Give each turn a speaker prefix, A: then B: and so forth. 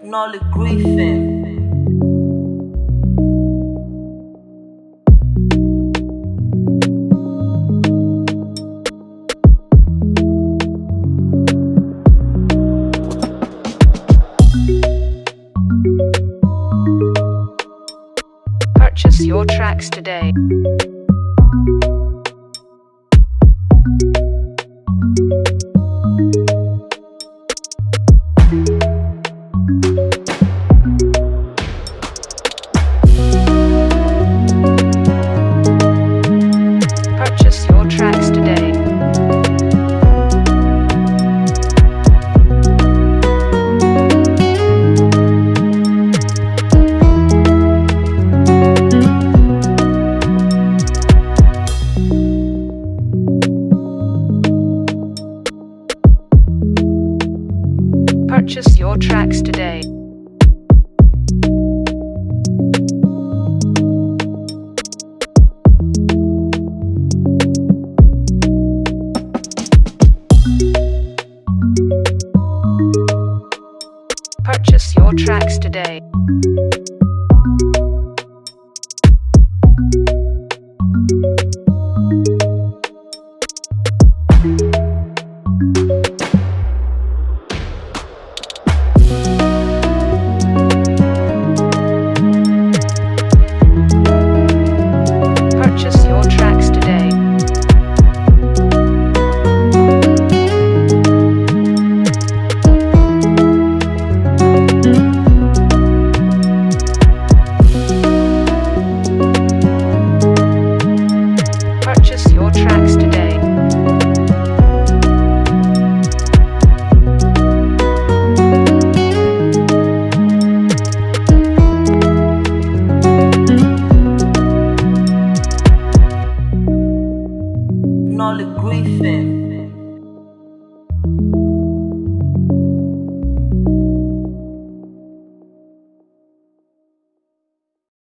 A: Nolly Griffin.
B: Purchase your tracks today. Purchase your tracks today. Purchase your tracks today. Purchase your tracks today. Purchase your tracks today. Purchase your tracks today.
A: Nolly Griffin.